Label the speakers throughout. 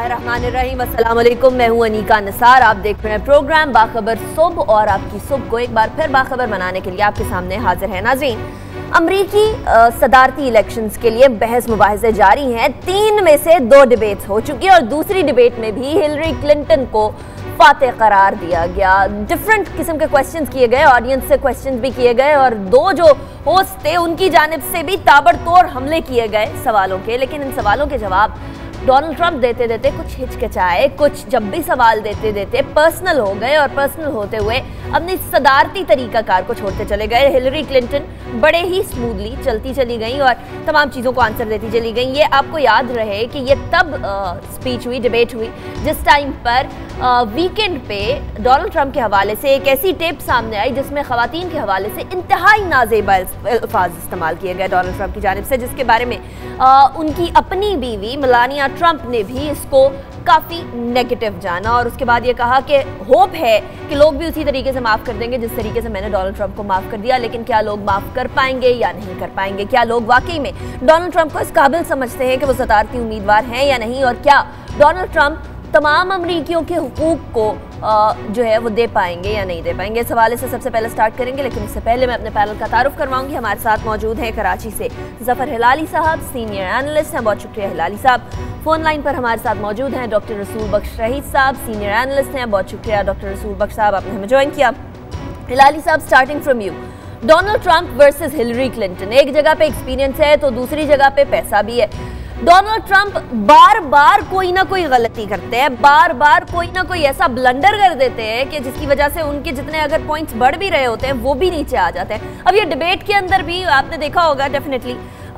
Speaker 1: बिस्मिल्लाहिर्रहमानिर्रहीम, अस्सलाम वालेकुम। मैं हूं अनीका निसार। आप देख रहे हैं प्रोग्राम बाखबर सुबह और आपकी सुबह को एक बार फिर बाखबर बनाने के लिए आपके सामने हाजिर है। नाज़रीन, अमरीकी सदारती इलेक्शंस के लिए बहस मुबाहिज़े जारी हैं। 3 में से 2 डिबेट्स हो चुकी है और दूसरी डिबेट में भी हिलरी क्लिंटन को फातेह करार दिया गया। डिफरेंट किस्म के क्वेश्चंस किए गए, ऑडियंस से क्वेश्चंस भी किए गए और 2 जो होस्ट थे उनकी जानिब से भी ताबड़तोड़ हमले किए गए सवालों के। लेकिन इन सवालों के जवाब डोनाल्ड ट्रंप देते देते कुछ हिचकिचाए, कुछ जब भी सवाल देते देते पर्सनल हो गए और पर्सनल होते हुए अपनी सदारती तरीकाकार को छोड़ते चले गए। हिलरी क्लिंटन बड़े ही स्मूथली चलती चली गई और तमाम चीज़ों को आंसर देती चली गई। ये आपको याद रहे कि ये तब स्पीच हुई, डिबेट हुई, जिस टाइम पर वीकेंड पे डोनाल्ड ट्रंप के हवाले से एक ऐसी टेप सामने आई जिसमें ख़वातीन के हवाले से इंतहाई नाज़ेबा अल्फाज इस्तेमाल किए गए डोनाल्ड ट्रंप की जानिब से, जिसके बारे में उनकी अपनी बीवी मेलानिया ट्रंप ने भी इसको काफ़ी नेगेटिव जाना और उसके बाद ये कहा कि होप है कि लोग भी उसी तरीके से माफ़ कर देंगे जिस तरीके से मैंने डोनाल्ड ट्रंप को माफ़ कर दिया। लेकिन क्या लोग माफ़ कर पाएंगे या नहीं कर पाएंगे? क्या लोग वाकई में डोनाल्ड ट्रंप को इस काबिल समझते हैं कि वो सदारती उम्मीदवार हैं या नहीं? और क्या डोनाल्ड ट्रंप तमाम अमरीकियों के हुकूक को जो है वो दे पाएंगे या नहीं दे पाएंगे? इस हवाले से सबसे पहले स्टार्ट करेंगे, लेकिन इससे पहले मैं अपने पैनल का तारुफ करवाऊंगी। हमारे साथ मौजूद हैं कराची से ज़फ़र हिलाली साहब, सीनियर एनालिस्ट हैं। बहुत शुक्रिया हिलाली साहब। फ़ोन लाइन पर हमारे साथ मौजूद हैं डॉक्टर रसूल बख्श रहीस साहब, सीनियर एनालिस्ट हैं। बहुत शुक्रिया डॉक्टर रसूल बख्श साहब, आपने हमें ज्वाइन किया। हिलाली साहब, starting from you, Donald Trump versus Hillary Clinton, एक जगह पे एक्सपीरियंस है तो दूसरी जगह पे पैसा भी है। डोनाल्ड ट्रंप बार बार कोई ना कोई गलती करते हैं, बार बार कोई ना कोई ऐसा ब्लंडर कर देते हैं कि जिसकी वजह से उनके जितने अगर पॉइंट्स बढ़ भी रहे होते हैं वो भी नीचे आ जाते हैं। अब ये डिबेट के अंदर भी आपने देखा होगा डेफिनेटली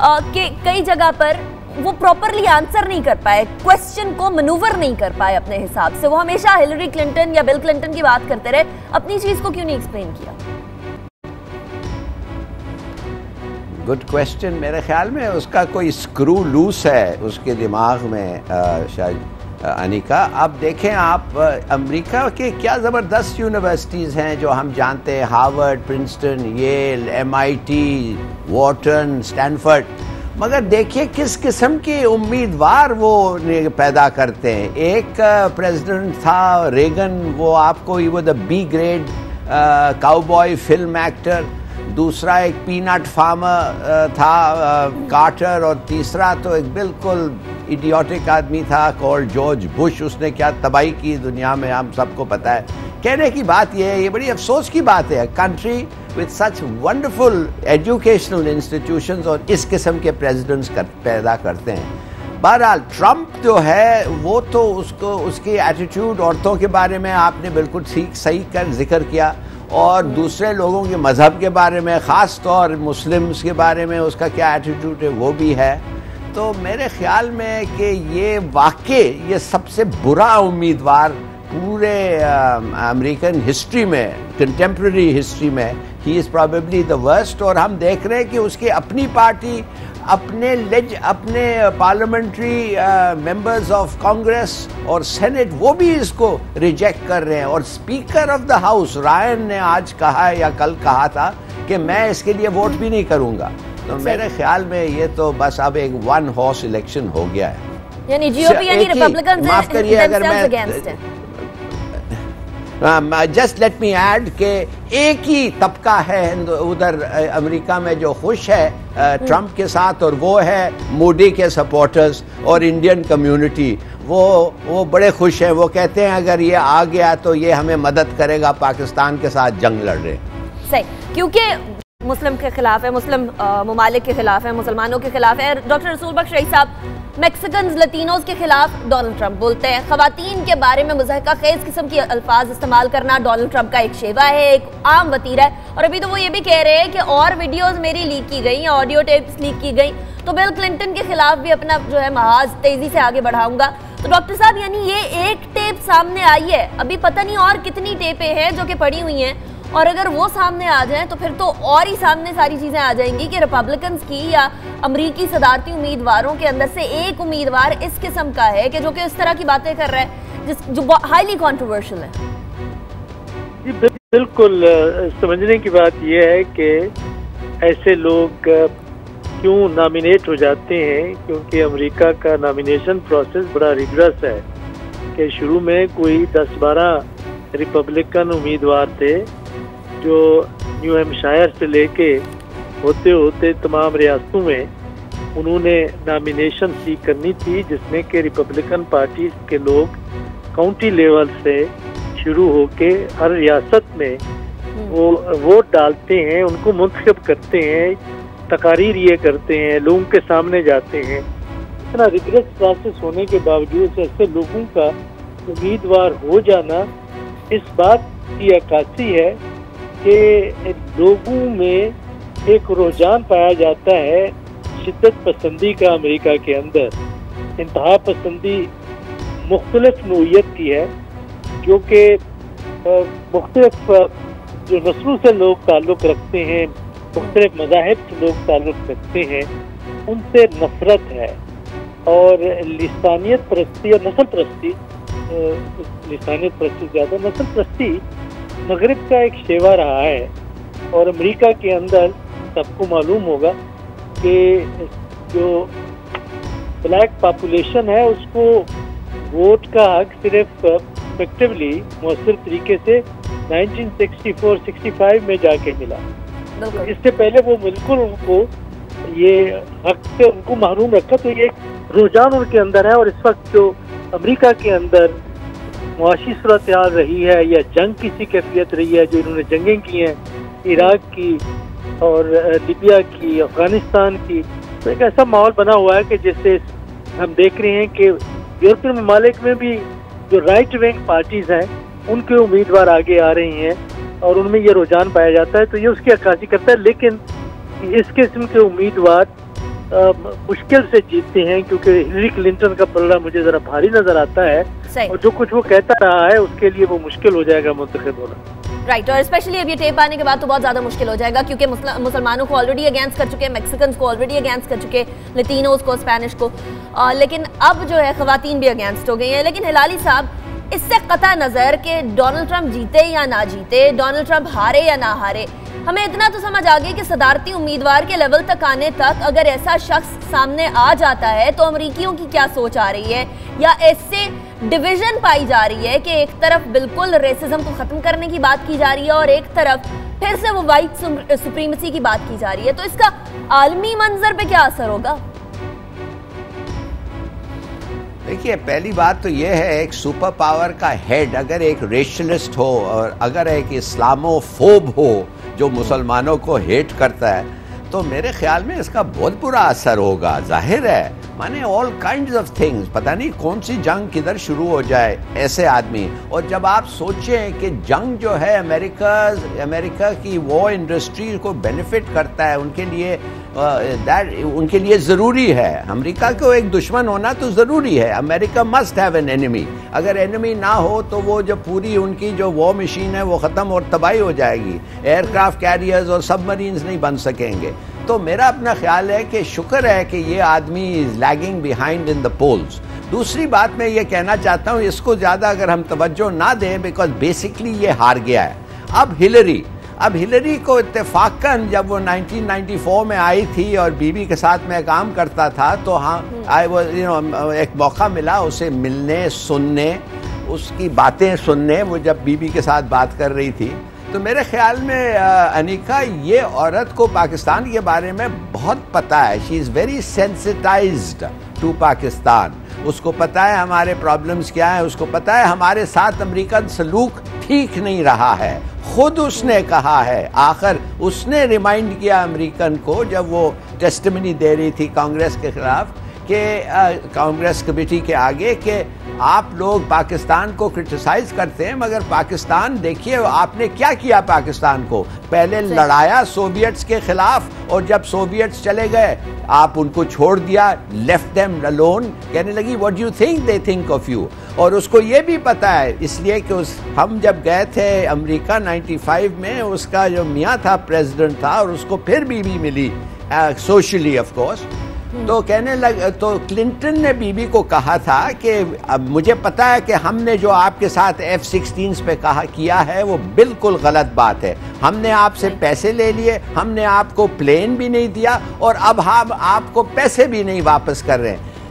Speaker 1: कि कई जगह पर वो प्रॉपरली आंसर नहीं कर पाए, क्वेश्चन को मनूवर नहीं कर पाए अपने हिसाब से। वो हमेशा हिलरी क्लिंटन या बिल क्लिंटन की बात करते रहे, अपनी चीज को क्यों नहीं एक्सप्लेन किया?
Speaker 2: Good question. मेरे ख्याल में उसका कोई स्क्रू लूस है उसके दिमाग में शायद अनिका। अब देखें आप, अमेरिका के क्या ज़बरदस्त यूनिवर्सिटीज़ हैं जो हम जानते हैं, Harvard, Princeton, Yale, MIT, Wharton, Stanford, मगर देखिए किस किस्म के उम्मीदवार वो पैदा करते हैं। एक प्रेसिडेंट था रेगन, वो आपको वो the B grade cowboy film actor, दूसरा एक पीनट फार्मर था कार्टर, और तीसरा तो एक बिल्कुल इडियोटिक आदमी था कॉल्ड जॉर्ज बुश। उसने क्या तबाही की दुनिया में हम सबको पता है। कहने की बात यह है, ये बड़ी अफसोस की बात है, country with such wonderful educational institutions और इस किस्म के प्रेसिडेंट्स पैदा करते हैं। बहरहाल ट्रंप जो है वो तो उसकी एटीट्यूड औरतों के बारे में आपने बिल्कुल ठीक सही कर जिक्र किया, और दूसरे लोगों के मज़हब के बारे में, ख़ास तौर मुस्लिम्स के बारे में उसका क्या एटीट्यूड है वो भी है। तो मेरे ख्याल में कि ये वाकई ये सबसे बुरा उम्मीदवार पूरे अमेरिकन हिस्ट्री में, कंटेम्प्रेरी हिस्ट्री में, he is probably the worst. और हम देख रहे हैं कि उसकी अपनी पार्टी, अपने पार्लियामेंट्री मेंबर्स ऑफ कांग्रेस और सेनेट, वो भी इसको रिजेक्ट कर रहे हैं। और speaker of the house Ryan ने आज कहा है या कल कहा था कि मैं इसके लिए वोट भी नहीं करूंगा। तो मेरे ख्याल में ये तो बस अब एक 1 हॉर्स इलेक्शन हो गया है।
Speaker 1: यानी जीओपी यानी रिपब्लिकन,
Speaker 2: माफ करिए अगर मैं जस्ट लेट मी ऐड कि एक ही तबका है उधर अमेरिका में जो खुश है ट्रंप के साथ, और वो है मोदी के सपोर्टर्स और इंडियन कम्युनिटी। वो बड़े खुश हैं। वो कहते हैं अगर ये आ गया तो ये हमें मदद करेगा पाकिस्तान के साथ जंग लड़ने।
Speaker 1: सही, क्योंकि मुस्लिम के खिलाफ है, मुस्लिम ममालिक के खिलाफ है, मुसलमानों के खिलाफ है। डॉक्टर रसूल बख्श रहीस साहब, मैक्सिकन, लतीनोज के खिलाफ डोनाल्ड ट्रंप बोलते हैं। ख़वातीन के बारे में मुज़हका खेज़ किस्म की अल्फाज इस्तेमाल करना डोनाल्ड ट्रंप का एक शेवा है, एक आम वतीरा है। और अभी तो वो ये भी कह रहे हैं कि और वीडियोज़ मेरी लीक की गई, ऑडियो टेप्स लीक की गई, तो बिल क्लिंटन के खिलाफ भी अपना जो है महाज तेज़ी से आगे बढ़ाऊंगा। तो डॉक्टर साहब, यानी ये एक टेप सामने आई है, अभी पता नहीं और कितनी टेपें हैं जो कि पड़ी हुई हैं, और अगर वो सामने आ जाए तो फिर तो और ही सामने सारी चीज़ें आ जाएंगी कि रिपब्लिकन्स की या अमरीकी सदारती उम्मीदवारों के अंदर से एक उम्मीदवार इस किस्म का है कि जो कि इस तरह की बातें कर रहा है जो हाईली कंट्रोवर्शियल है।
Speaker 3: जी बिल्कुल, समझने की बात यह है कि ऐसे लोग क्यों नॉमिनेट हो जाते हैं, क्योंकि अमेरिका का नॉमिनेशन प्रोसेस बड़ा रिगरस है। कि शुरू में कोई 10-12 रिपब्लिकन उम्मीदवार थे जो न्यू हैम्पशायर से लेके होते होते तमाम रियासतों में उन्होंने नॉमिनेशन सीख करनी थी, जिसमें कि रिपब्लिकन पार्टी के लोग काउंटी लेवल से शुरू होके हर रियासत में वो वोट डालते हैं, उनको मुंतखब करते हैं, तकारीर ये करते हैं, लोगों के सामने जाते हैं। इतना रिग्रेस प्रोसेस होने के बावजूद ऐसे लोगों का उम्मीदवार हो जाना इस बात की अक्कासी है कि लोगों में एक रुझान पाया जाता है शिद्दत पसंदी का अमेरिका के अंदर। इंतहा पसंदी मुख्तलिफ नौइयत की है, जो कि मुख्तलिफ जो नस्लों से लोग ताल्लुक़ रखते हैं, मुख्तलिफ मज़ाहिब से लोग ताल्लुक़ रखते हैं, उनसे नफरत है। और लिसानियत परस्ती और नस्ल परस्ती, लिसानियत परस्ती ज़्यादा, नस्ल परस्ती मगरिब का एक शेवा रहा है। और अमेरिका के अंदर सबको मालूम होगा कि जो ब्लैक पॉपुलेशन है उसको वोट का हक सिर्फ इफेक्टिवली मौसर तरीके से 1964-65 में जाके मिला। इससे पहले वो बिल्कुल उनको ये हक से उनको महरूम रखा। तो ये एक रुझान उनके अंदर है। और इस वक्त जो अमेरिका के अंदर मुआशी सूरत हाल रही है या जंग की सी कैफियत रही है, जो इन्होंने जंगें की हैं, इराक की और लीबिया की, अफगानिस्तान की, तो एक ऐसा माहौल बना हुआ है कि जिससे हम देख रहे हैं कि यूरोपियन ममालिक में भी जो राइट विंग पार्टीज हैं उनके उम्मीदवार आगे आ रही हैं और उनमें ये रुझान पाया जाता है। तो ये उसकी अक्कासी करता है। लेकिन इस किस्म के उम्मीदवार मुश्किल से जीतते हैं, क्योंकि हिलरी क्लिंटन का पलड़ा मुझे जरा भारी नजर आता है और जो कुछ वो कहता रहा है उसके लिए वो मुश्किल हो जाएगा मुंतखब होना।
Speaker 1: राइट। और स्पेशली अब ये टेप आने के बाद तो बहुत ज्यादा मुश्किल हो जाएगा, क्योंकि मुसलमानों को ऑलरेडी अगेंस्ट कर चुके हैं, मैक्सिकन को ऑलरेडी अगेंस्ट कर चुके हैं, लतीनोज को, स्पेनिश को, लेकिन अब जो है खवातीन भी अगेंस्ट हो गई हैं। लेकिन हिलाली साहब, इससे कता नजर कि डोनाल्ड ट्रंप जीते या ना जीते, डोनाल्ड ट्रंप हारे या ना हारे, हमें इतना तो समझ आ गई कि सदारती उम्मीदवार के लेवल तक आने तक अगर ऐसा शख्स सामने आ जाता है तो अमरीकियों की क्या सोच आ रही है, या इससे डिवीजन पाई जा रही है कि एक तरफ बिल्कुल रेसिज्म को खत्म करने की बात की जा रही है और एक तरफ फिर से वो वाइट सुप्रीमेसी की बात की जा रही है। तो इसका आलमी मंजर पे क्या असर होगा?
Speaker 2: देखिए, पहली बात तो यह है, एक सुपर पावर का हेड अगर एक रेशलिस्ट हो और अगर एक इस्लामोफोब हो जो मुसलमानों को हेट करता है, तो मेरे ख्याल में इसका बहुत बुरा असर होगा। जाहिर है, माने ऑल काइंड्स ऑफ थिंग्स, पता नहीं कौन सी जंग किधर शुरू हो जाए ऐसे आदमी। और जब आप सोचें कि जंग जो है अमेरिका की वॉर इंडस्ट्री को बेनिफिट करता है, उनके लिए ज़रूरी है। अमेरिका को एक दुश्मन होना तो ज़रूरी है। America must have an enemy. अगर एनिमी ना हो तो वो जो पूरी उनकी जो वॉर मशीन है वो ख़त्म और तबाही हो जाएगी। एयरक्राफ्ट कैरियर्स और सबमरीन्स नहीं बन सकेंगे। तो मेरा अपना ख्याल है कि शुक्र है कि ये आदमी is lagging behind in the polls. दूसरी बात मैं ये कहना चाहता हूँ, इसको ज़्यादा अगर हम तवज्जो ना दें, बिकॉज बेसिकली ये हार गया है। अब हिलरी को इत्तेफाकन जब वो 1994 में आई थी और बीबी के साथ मैं काम करता था, तो हाँ एक मौका मिला उसे मिलने, सुनने, उसकी बातें सुनने, वो जब बीबी के साथ बात कर रही थी। तो मेरे ख्याल में अनिका, ये औरत को पाकिस्तान के बारे में बहुत पता है। She is very sensitized to Pakistan. उसको पता है हमारे प्रॉब्लम्स क्या है, उसको पता है हमारे साथ अमेरिकन सलूक ठीक नहीं रहा है। खुद उसने कहा है, आखिर उसने रिमाइंड किया अमेरिकन को जब वो टेस्टिमनी दे रही थी कांग्रेस के खिलाफ, कि कांग्रेस कमेटी के आगे, कि आप लोग पाकिस्तान को क्रिटिसाइज करते हैं, मगर पाकिस्तान देखिए आपने क्या किया पाकिस्तान को। पहले लड़ाया सोवियट्स के खिलाफ और जब सोवियट्स चले गए आप उनको छोड़ दिया, लेफ्ट देम अलोन। कहने लगी what do you think they think of you. और उसको ये भी पता है, इसलिए कि हम जब गए थे अमेरिका 95 में, उसका जो मियाँ था प्रेसिडेंट था और उसको फिर बीबी मिली सोशली ऑफ कोर्स। तो कहने लग, तो क्लिंटन ने बीबी को कहा था कि अब मुझे पता है कि हमने जो आपके साथ F-16 पे किया है वो बिल्कुल गलत बात है। हमने आपसे पैसे ले लिए, हमने आपको प्लेन भी नहीं दिया और अब हम आपको पैसे भी नहीं वापस कर रहे हैं।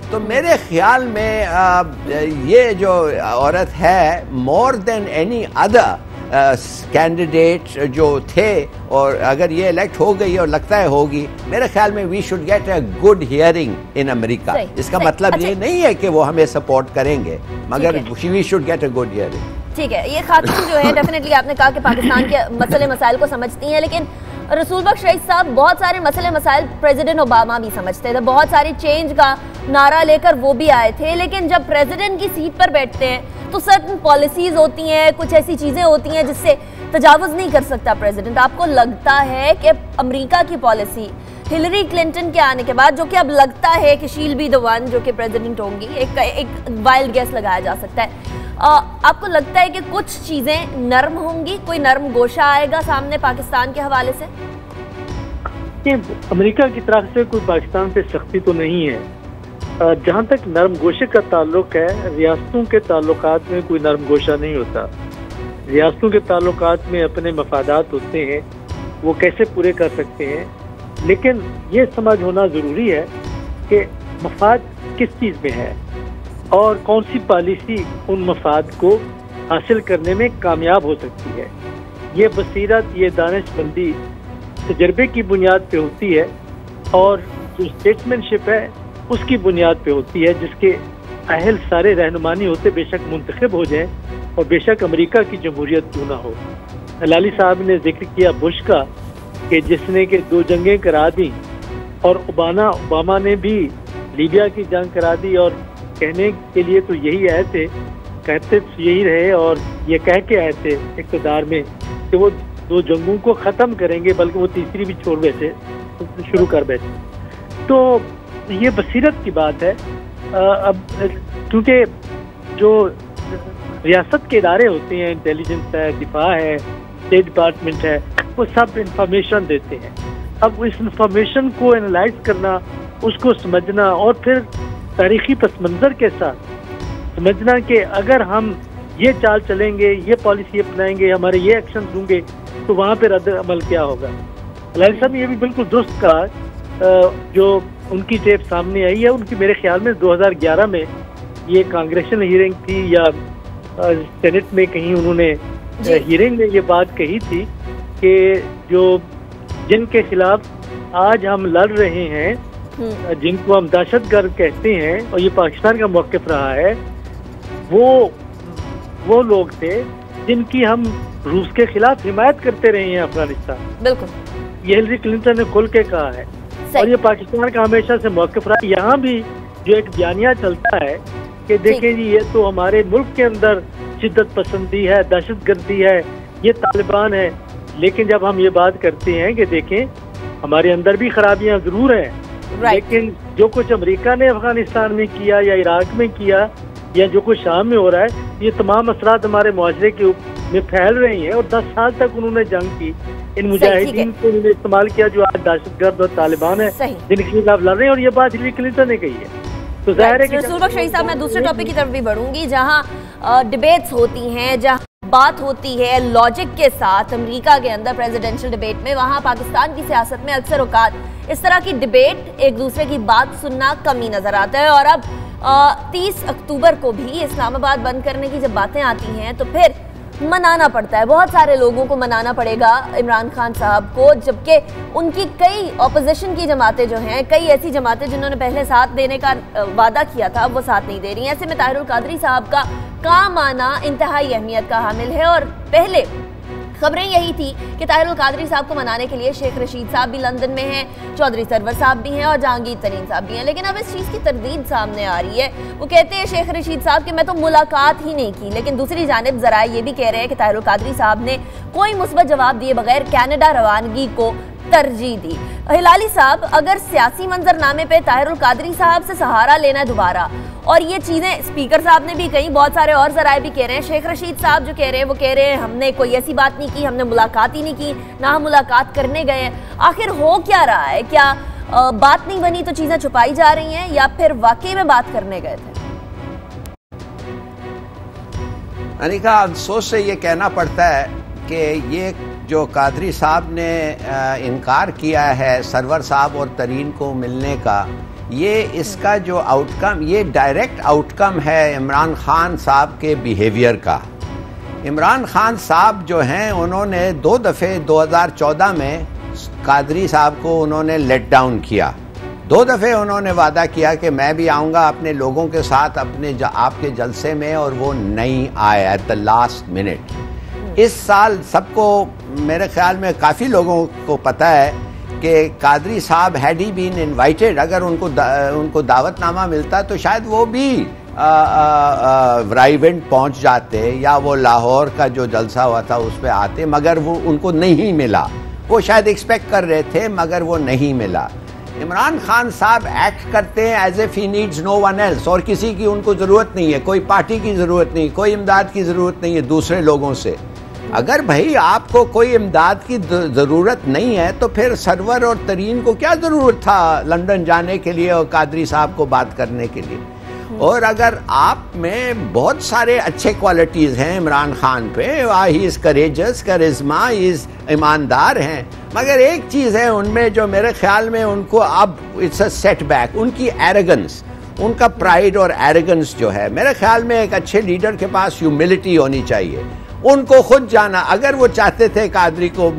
Speaker 2: तो मेरे ख्याल में ये जो औरत है, more than any other candidate जो थे, और अगर ये इलेक्ट हो गई और लगता है होगी, मेरे ख्याल में we should get a good hearing in America. इसका मतलब ये नहीं है कि वो हमें सपोर्ट करेंगे, मगर we should get a good hearing.
Speaker 1: ठीक है, ये खातून जो है डेफिनेटली आपने कहा कि पाकिस्तान के मसले मसाइल को समझती हैं, लेकिन रसूल बख्श रईस साहब बहुत सारे मसले मसाइल प्रेसिडेंट ओबामा भी समझते थे, बहुत सारी चेंज का नारा लेकर वो भी आए थे, लेकिन जब प्रेसिडेंट की सीट पर बैठते हैं तो सर्टन पॉलिसीज होती हैं, कुछ ऐसी चीज़ें होती हैं जिससे तजावुज़ नहीं कर सकता प्रेसिडेंट। आपको लगता है कि अमेरिका की पॉलिसी हिलरी क्लिंटन के आने के बाद, जो कि अब लगता है कि शील बी द वन जो कि प्रेसिडेंट होंगी, एक वाइल्ड गेस लगाया जा सकता है, आपको लगता है कि कुछ चीज़ें नरम होंगी, कोई नरम गोशा आएगा सामने पाकिस्तान के हवाले से?
Speaker 3: अमेरिका की तरफ से कोई पाकिस्तान पे सख्ती तो नहीं है। जहाँ तक नरम गोशे का ताल्लुक है, रियासतों के ताल्लुकात में कोई नरम गोशा नहीं होता। रियासतों के ताल्लुकात में अपने मफादात होते हैं, वो कैसे पूरे कर सकते हैं, लेकिन ये समझ होना ज़रूरी है कि मफाद किस चीज़ में है और कौन सी पॉलिसी उन मफाद को हासिल करने में कामयाब हो सकती है। ये बसीरत, ये दानिशमंदी तजर्बे की बुनियाद पे होती है, और जो स्टेट्समैनशिप है उसकी बुनियाद पे होती है, जिसके अहल सारे रहनुमानी होते बेशक मुंतखब हो जाएं और बेशक अमेरिका की जमहूरियत क्यों ना हो। हलाली साहब ने जिक्र किया बुश का कि जिसने के 2 जंगें करा दी, और ओबामा ने भी लीबिया की जंग करा दी, और कहने के लिए तो यही आए थे, कहते तो यही रहे और ये कह के आए थे इक़्तिदार में कि वो 2 जंगों को ख़त्म करेंगे, बल्कि वो तीसरी भी छोड़ बैठे, शुरू कर बैठे। तो ये बसीरत की बात है। अब क्योंकि जो रियासत के इदारे होते हैं, इंटेलिजेंस है, दिफा है, स्टेट डिपार्टमेंट है, वो सब इंफॉर्मेशन देते हैं। अब इस इंफॉर्मेशन को एनालाइज करना, उसको समझना, और फिर तारीखी पस मंज़र के साथ समझना कि अगर हम ये चाल चलेंगे, ये पॉलिसी अपनाएंगे, हमारे ये एक्शन होंगे, तो वहाँ पे रद्द अमल क्या होगा। हलाली साहब ने ये भी बिल्कुल दुरुस्त कहा। जो उनकी टेप सामने आई है, उनकी मेरे ख्याल में 2011 में ये कांग्रेशन हियरिंग थी या सेनेट में कहीं उन्होंने हियरिंग में ये बात कही थी कि जो जिनके खिलाफ आज हम लड़ रहे हैं, जिनको हम दहशतगर्द कहते हैं, और ये पाकिस्तान का मौक़िफ़ रहा है, वो लोग थे जिनकी हम रूस के खिलाफ हिमायत करते रहे हैं अफगानिस्तान। बिल्कुल, ये हिलरी क्लिंटन ने खुल के कहा है, और ये पाकिस्तान का हमेशा से मौक़िफ़ रहा है। यहाँ भी जो एक बयानिया चलता है कि देखें जी, ये तो हमारे मुल्क के अंदर शिद्दत पसंदी है, दहशतगर्दी है, ये तालिबान है, लेकिन जब हम ये बात करते हैं कि देखें हमारे अंदर भी खराबियाँ ज़रूर हैं, लेकिन जो कुछ अमेरिका ने अफगानिस्तान में किया या इराक में किया या जो कुछ शाम में हो रहा है, ये तमाम असरात हमारे मुआशरे के में फैल रही हैं, और 10 साल तक उन्होंने जंग की, इन मुजाहिदीन को उन्होंने इस्तेमाल किया जो आज दहशतगर्द और तालिबान है जिनके खिलाफ लड़ रहे हैं, और ये बात हिलरी क्लिंटन ने कही है। तो जाहिर है कि
Speaker 1: रसूल बख्श रईस साहब, मैं दूसरे टॉपिक की तरफ भी बढ़ूंगी, जहाँ डिबेट्स होती हैं, जहाँ बात होती है लॉजिक के साथ अमेरिका के अंदर प्रेसिडेंशियल डिबेट में, वहाँ पाकिस्तान की सियासत में अक्सर औकात इस तरह की डिबेट, एक दूसरे की बात सुनना कम ही नजर आता है। और अब 30 अक्टूबर को भी इस्लामाबाद बंद करने की जब बातें आती हैं तो फिर मनाना पड़ता है, बहुत सारे लोगों को मनाना पड़ेगा इमरान खान साहब को, जबकि उनकी कई ऑपोजिशन की जमातें जो हैं, कई ऐसी जमातें जिन्होंने पहले साथ देने का वादा किया था, वो साथ नहीं दे रही हैं। ऐसे में ताहिरुल कादरी साहब का काम आना इंतहाई अहमियत का हामिल है, और पहले खबरें यही थी कि ताहिरुल कादरी साहब को मनाने के लिए शेख रशीद साहब भी लंदन में हैं, चौधरी सरवर साहब भी हैं और जहांगीर तरीन साहब भी हैं, लेकिन अब इस चीज़ की तरदीद सामने आ रही है। वो कहते हैं शेख रशीद साहब कि मैं तो मुलाकात ही नहीं की, लेकिन दूसरी जानिब जरा ये भी कह रहे हैं कि ताहिरुल कादरी साहब ने कोई मुस्बत जवाब दिए बगैर कनाडा रवानगी को तरजीह दी। हिलाली साहब, अगर सियासी मंजरनामे पे ताहिरुल कादरी साहब से सहारा लेना दोबारा, और ये चीज़ें स्पीकर साहब ने भी कही, बहुत सारे और जराए भी कह रहे हैं, शेख रशीद साहब जो कह रहे हैं वो कह रहे हैं हमने कोई ऐसी बात नहीं की, हमने मुलाकात ही नहीं की, ना हम मुलाकात करने गए। आखिर हो क्या रहा है? क्या बात नहीं बनी तो चीज़ें छुपाई जा रही हैं, या फिर वाकई में बात करने गए थे?
Speaker 2: अनिका, अफसोस से ये कहना पड़ता है कि ये जो कादरी साहब ने इनकार किया है सरवर साहब और तरीन को मिलने का, ये इसका जो आउटकम, ये डायरेक्ट आउटकम है इमरान खान साहब के बिहेवियर का। इमरान खान साहब जो हैं उन्होंने 2 दफ़े 2014 में कादरी साहब को उन्होंने लेट डाउन किया। 2 दफ़े उन्होंने वादा किया कि मैं भी आऊँगा अपने लोगों के साथ अपने आपके जलसे में, और वो नहीं आया एट द लास्ट मिनट। इस साल सबको, मेरे ख्याल में काफ़ी लोगों को पता है कि कादरी साहब हैड ही बीन इनवाइटेड, अगर उनको दावतनामा मिलता तो शायद वो भी राइवेंट पहुंच जाते, या वो लाहौर का जो जलसा हुआ था उस पर आते, मगर वो उनको नहीं मिला। वो शायद एक्सपेक्ट कर रहे थे मगर वो नहीं मिला। इमरान खान साहब एक्ट करते हैं as if he needs no one else, और किसी की उनको ज़रूरत नहीं है, कोई पार्टी की ज़रूरत नहीं, कोई इमदाद की ज़रूरत नहीं है दूसरे लोगों से। अगर भाई आपको कोई इमदाद की ज़रूरत नहीं है तो फिर सरवर और तरीन को क्या ज़रूरत था लंदन जाने के लिए और कादरी साहब को बात करने के लिए। और अगर आप में बहुत सारे अच्छे क्वालिटीज़ हैं इमरान खान पे, he is courageous, charisma, he is ईमानदार हैं, मगर एक चीज़ है उनमें जो मेरे ख्याल में उनको अब इट्स अ सेटबैक, उनकी एरोगेंस, उनका प्राइड और एरोगेंस जो है। मेरे ख्याल में एक अच्छे लीडर के पास ह्यूमिलिटी होनी चाहिए, उनको खुद जाना। अगर वो चाहते थे कादरी को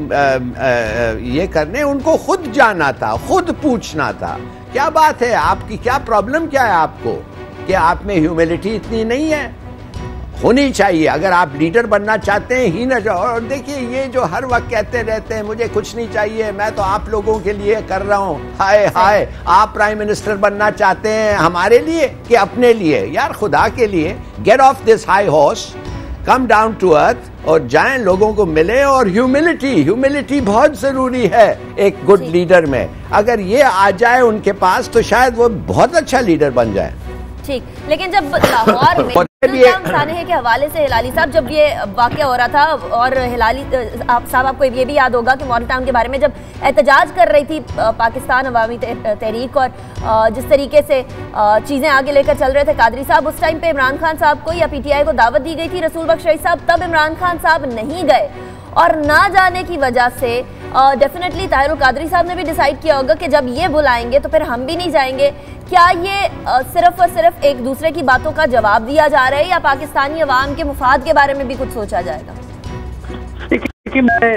Speaker 2: ये करने, उनको खुद जाना था, खुद पूछना था क्या बात है आपकी, क्या प्रॉब्लम क्या है आपको, कि आप में ह्यूमिलिटी इतनी नहीं है, होनी चाहिए। अगर आप लीडर बनना चाहते हैं ही ना जाओ। और देखिए ये जो हर वक्त कहते रहते हैं मुझे कुछ नहीं चाहिए, मैं तो आप लोगों के लिए कर रहा हूँ, हाय हाय, आप प्राइम मिनिस्टर बनना चाहते हैं हमारे लिए कि अपने लिए? यार खुदा के लिए get off this high horse, come down to earth और जाएं, लोगों को मिले। और ह्यूमिलिटी बहुत जरूरी है एक गुड लीडर में। अगर ये आ जाए उनके पास तो शायद वो बहुत अच्छा लीडर बन जाए।
Speaker 1: ठीक, लेकिन जब लाहौर में खाने के हवाले से हिलाली साहब जब ये वाक़या हो रहा था, और हिलाली साहब आपको ये भी याद होगा कि मॉडल टाउन के बारे में जब एहतजाज कर रही थी पाकिस्तान अवामी तहरीक, और जिस तरीके से चीज़ें आगे लेकर चल रहे थे कादरी साहब, उस टाइम पे इमरान खान साहब को या PTI को दावत दी गई थी रसूल बख्श रईस साहब, तब इमरान खान साहब नहीं गए, और ना जाने की वजह से डेफिनेटली ताहिरुल कादरी साहब ने भी डिसाइड किया होगा कि जब ये बुलाएंगे तो फिर हम भी नहीं जाएंगे। क्या ये सिर्फ और सिर्फ एक दूसरे की बातों का जवाब दिया जा रहा है, या पाकिस्तानी अवाम के मुफाद के बारे में भी कुछ सोचा जाएगा?
Speaker 3: देखिए, मैं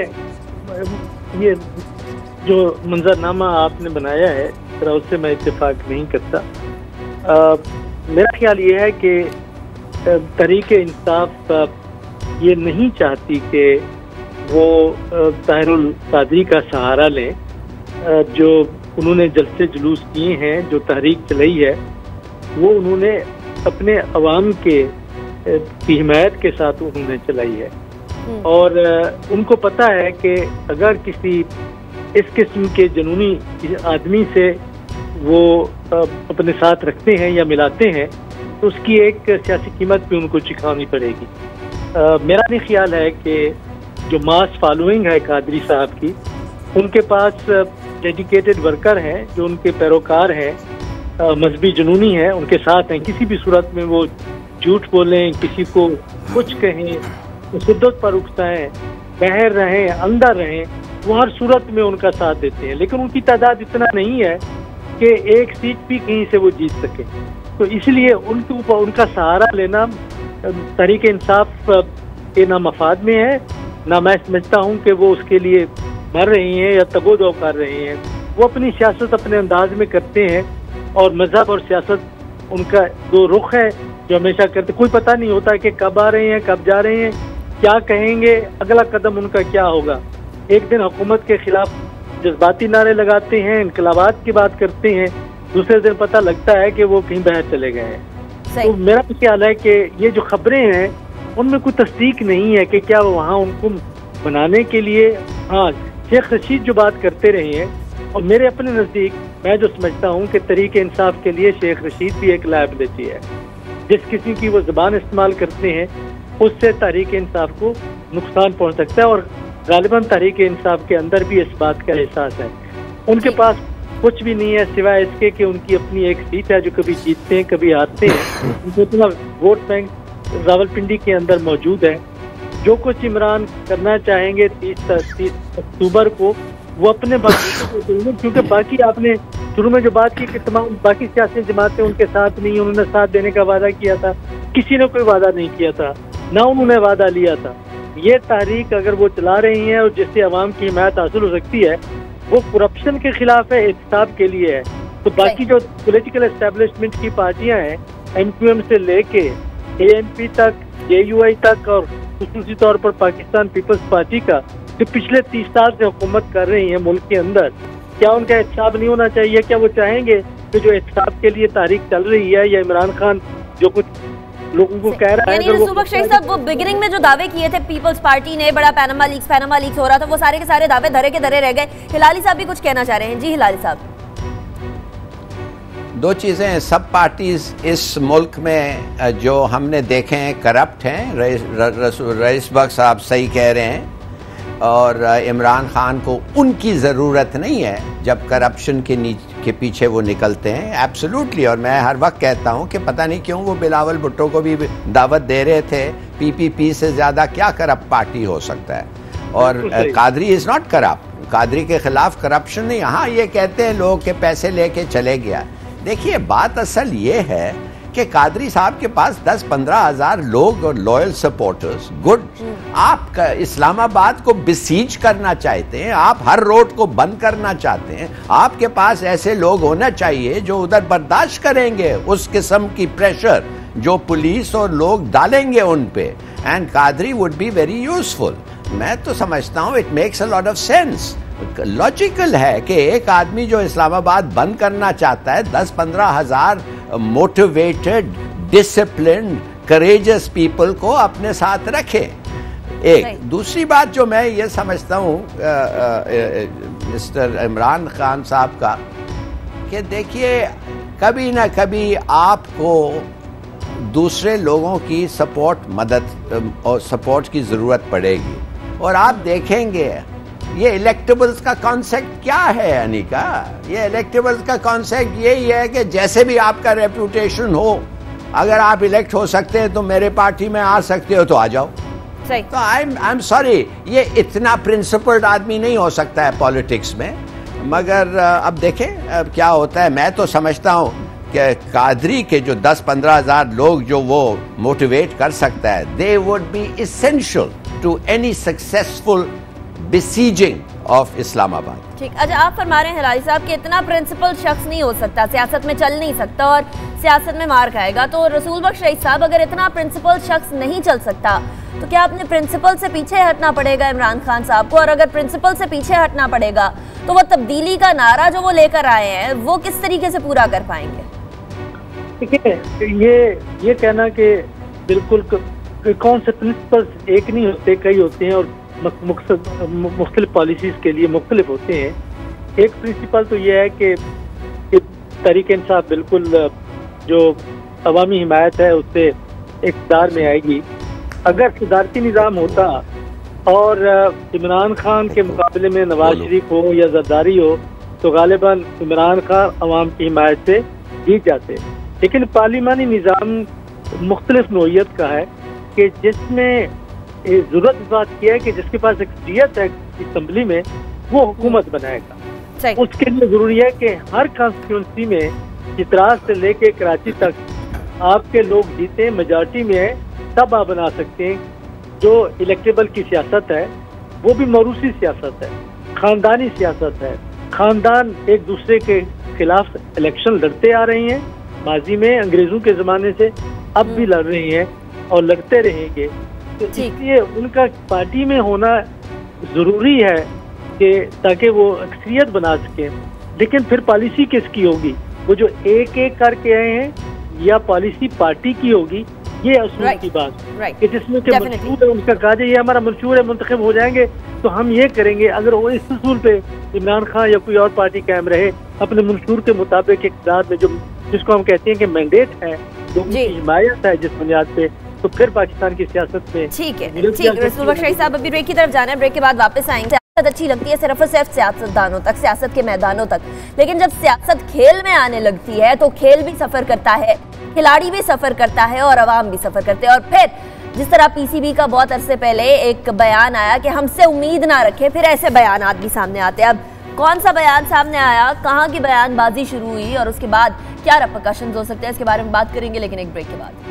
Speaker 3: ये जो मंजरनामा आपने बनाया है जरा उससे मैं इत्तेफाक नहीं करता। मेरा ख्याल ये है कि तहरीक इंसाफ ये नहीं चाहती कि वो ताहिरुल कादरी का सहारा लें। जो उन्होंने जलसे जुलूस किए हैं, जो तहरीक चलाई है, वो उन्होंने अपने अवाम की हिमायत के साथ उन्होंने चलाई है। और उनको पता है कि अगर किसी इस किस्म के जुनूनी आदमी से वो अपने साथ रखते हैं या मिलाते हैं तो उसकी एक सियासी कीमत भी उनको चुकानी पड़ेगी। मेरा भी ख्याल है कि जो मास फॉलोइंग है कादरी साहब की, उनके पास डेडिकेटेड वर्कर हैं, जो उनके पैरोकार हैं, मजहबी जुनूनी हैं, उनके साथ हैं। किसी भी सूरत में वो झूठ बोलें, किसी को कुछ कहें, शिद्दत पर उकसाएं, बहर रहें, अंदर रहें, वो हर सूरत में उनका साथ देते हैं। लेकिन उनकी तादाद इतना नहीं है कि एक सीट भी कहीं से वो जीत सके। तो इसलिए उनके ऊपर उनका सहारा लेना तहरीक इंसाफ के ना मफाद में है, ना मैं समझता हूँ कि वो उसके लिए मर रही हैं या तगोदो कर रही हैं। वो अपनी सियासत अपने अंदाज में करते हैं, और मजहब और सियासत उनका दो रुख है जो हमेशा करते। कोई पता नहीं होता कि कब आ रहे हैं, कब जा रहे हैं, क्या कहेंगे, अगला कदम उनका क्या होगा। एक दिन हुकूमत के खिलाफ जज्बाती नारे लगाते हैं, इनकलाबात की बात करते हैं, दूसरे दिन पता लगता है कि वो कहीं बाहर चले गए हैं। तो मेरा ख्याल है कि ये जो खबरें हैं उनमें कोई तस्दीक नहीं है कि क्या वहाँ उनको बनाने के लिए। हाँ, शेख रशीद जो बात करते रहे हैं, और मेरे अपने नज़दीक मैं जो समझता हूँ कि तहरीक इंसाफ के लिए शेख रशीद भी एक लायबिलिटी है। जिस किस्म की वो ज़बान इस्तेमाल करते हैं उससे तहरीक इंसाफ को नुकसान पहुँच सकता है, और गालिबन तहरीक इंसाफ के अंदर भी इस बात का एहसास है। उनके पास कुछ भी नहीं है सिवाय इसके कि उनकी अपनी एक सीट है जो कभी जीतते हैं कभी हारते हैं। उनको इतना वोट बैंक रावलपिंडी के अंदर मौजूद है। जो कुछ इमरान करना चाहेंगे 30 अक्टूबर को वो अपने बाकी, क्योंकि बाकी आपने शुरू में जो बात की कि तमाम बाकी सियासी जमातें उनके साथ नहीं, उन्होंने साथ देने का वादा किया था, किसी ने कोई वादा नहीं किया था, ना उन्होंने वादा लिया था। ये तहरीक अगर वो चला रही हैं और जिससे अवाम की हिमायत हासिल हो सकती है, वो करप्शन के खिलाफ है, इंसाफ के लिए है। तो बाकी जो पॉलिटिकल एस्टेब्लिशमेंट की पार्टियां हैं, MQM से लेके ANP तक, JUI तक, और खुसूसी तौर पर पाकिस्तान पीपल्स पार्टी का, जो पिछले 30 साल से हुकूमत कर रही है मुल्क के अंदर, क्या उनका एहतसाब नहीं होना चाहिए? क्या वो चाहेंगे कि जो एहतसाब के लिए तारीख चल रही है, या इमरान खान जो कुछ लोगों को कह रहा है,
Speaker 1: रसूल बख्श रईस साहब, वो बिगिनिंग में जो दावे किए थे पीपल्स पार्टी ने, बड़ा पैनामा लीक्स हो रहा था, वो सारे के सारे दावे धरे के धरे रह गए। हिलाली साहब भी कुछ कहना चाह रहे हैं। जी हिलाली साहब।
Speaker 2: दो चीज़ें हैं, सब पार्टीज इस मुल्क में जो हमने देखे हैं करप्ट हैं। रईस बख्श साहब सही कह रहे हैं, और इमरान खान को उनकी ज़रूरत नहीं है जब करप्शन के पीछे वो निकलते हैं। एब्सोल्युटली। और मैं हर वक्त कहता हूँ कि पता नहीं क्यों वो बिलावल भुट्टो को भी दावत दे रहे थे। PPP से ज़्यादा क्या करप्ट पार्टी हो सकता है? और Qadri is not corrupt. Qadri के खिलाफ करप्शन नहीं। हाँ, ये कहते हैं लोग के पैसे लेके चले गया। देखिए, बात असल ये है कि कादरी साहब के पास 10-15 हज़ार लोग और लॉयल सपोर्टर्स, गुड। आप इस्लामाबाद को बिसीज करना चाहते हैं, आप हर रोड को बंद करना चाहते हैं, आपके पास ऐसे लोग होना चाहिए जो उधर बर्दाश्त करेंगे उस किस्म की प्रेशर जो पुलिस और लोग डालेंगे उन पे। And Qadri would be very useful. मैं तो समझता हूँ it makes a lot of sense. Logical है कि एक आदमी जो इस्लामाबाद बंद करना चाहता है 10-15 हज़ार मोटिवेटेड, डिसिप्लिन्ड, करेजियस पीपल को अपने साथ रखे। एक दूसरी बात जो मैं ये समझता हूँ मिस्टर इमरान खान साहब का, कि देखिए कभी ना कभी आपको दूसरे लोगों की मदद और सपोर्ट की ज़रूरत पड़ेगी। और आप देखेंगे ये इलेक्टेबल्स का कॉन्सेप्ट क्या है अनिका? ये इलेक्टेबल्स का कॉन्सेप्ट यही है कि जैसे भी आपका रेपुटेशन हो, अगर आप इलेक्ट हो सकते हैं तो मेरे पार्टी में आ सकते हो तो आ जाओ। सही। तो आई एम सॉरी, ये इतना प्रिंसिपल्ड आदमी नहीं हो सकता है पॉलिटिक्स में। मगर अब देखें अब क्या होता है। मैं तो समझता हूँ कि कादरी के जो 10-15 हज़ार लोग जो वो मोटिवेट कर सकता है, they would be essential to any successful besieging of Islamabad.
Speaker 1: ठीक। अच्छा, आप फरमा रहे हैं हिलाली साहब कि इतना प्रिंसिपल शख्स नहीं हो सकता, सियासत में चल नहीं सकता और सियासत में मार खाएगा। तो रसूल बख्श रईस साहब, अगर इतना प्रिंसिपल शख्स नहीं चल सकता तो क्या अपने प्रिंसिपल से पीछे हटना पड़ेगा इमरान खान साहब को? और अगर प्रिंसिपल से पीछे हटना पड़ेगा तो वो तब्दीली का नारा जो वो लेकर आए हैं वो किस तरीके से पूरा कर पाएंगे?
Speaker 3: देखिए, ये कहना कि बिल्कुल कौन से प्रिंसिपल्स एक नहीं होते, कई होते हैं, और मुख्तलिफ पॉलिसीज़ के लिए मुख्तलिफ होते हैं। एक प्रिंसिपल तो ये है कि तहरीक इंसाफ बिल्कुल जो अवामी हिमायत है उससे इक़्तिदार में आएगी। अगर सदारती निज़ाम होता और इमरान खान के मुकाबले में नवाज शरीफ हो या जरदारी हो तो गालिबन इमरान खान अवाम की हिमायत से जीत जाते। लेकिन पार्लिमानी निज़ाम मुख्तलिफ नौइयत का है कि जिसमें जरूरत इस बात की है कि जिसके पास अक्सरियत है असम्बली में वो हुकूमत बनाएगा। उसके लिए जरूरी है कि हर कॉन्स्टिट्यूंसी में चित्राज से लेके कराची तक आपके लोग जीते, मेजॉरिटी में है, तब आप बना सकते हैं। जो इलेक्टेबल की सियासत है वो भी मौरूसी सियासत है, खानदानी सियासत है। खानदान एक दूसरे के खिलाफ इलेक्शन लड़ते आ रही हैं, माजी में अंग्रेजों के ज़माने से, अब भी लड़ रही हैं और लड़ते रहेंगे। तो इसलिए उनका पार्टी में होना ज़रूरी है कि ताकि वो अक्सरियत बना सकें। लेकिन फिर पॉलिसी किसकी होगी? वो जो एक एक करके आए हैं या पॉलिसी पार्टी की होगी? ये असूल की बात कि जिसमें कि मंशूर है, उनका कहा जाए ये हमारा मंशूर है, मुंतखब हो जाएंगे तो हम ये करेंगे। अगर वो इस असूल पे इमरान खान या कोई और पार्टी कायम रहे अपने मंशूर के मुताबिक इक़्तिदार में, जो जिसको हम कहते हैं कि मैंडेट है, लोगों की हिमायत है जिस बुनियाद पे, तो फिर पाकिस्तान की सियासत में
Speaker 1: ठीक है। ठीक, रसूल बख्श रईस साहब अभी ब्रेक की तरफ जाना है, ब्रेक के बाद वापस आएंगे। सियासत अच्छी लगती है सिर्फ और सिर्फ सियासतदानों तक, सियासत के मैदानों तक, लेकिन जब सियासत खेल में आने लगती है तो खेल भी सफर करता है, खिलाड़ी भी सफर करता है और अवाम भी सफर करते हैं। और फिर जिस तरह पीसीबी का बहुत अरसे पहले एक बयान आया कि हमसे उम्मीद ना रखें, फिर ऐसे बयानात भी सामने आते हैं। अब कौन सा बयान सामने आया, कहाँ की बयानबाजी शुरू हुई और उसके बाद क्या रेपरकशंस हो सकते हैं, इसके बारे में बात करेंगे, लेकिन एक ब्रेक के बाद।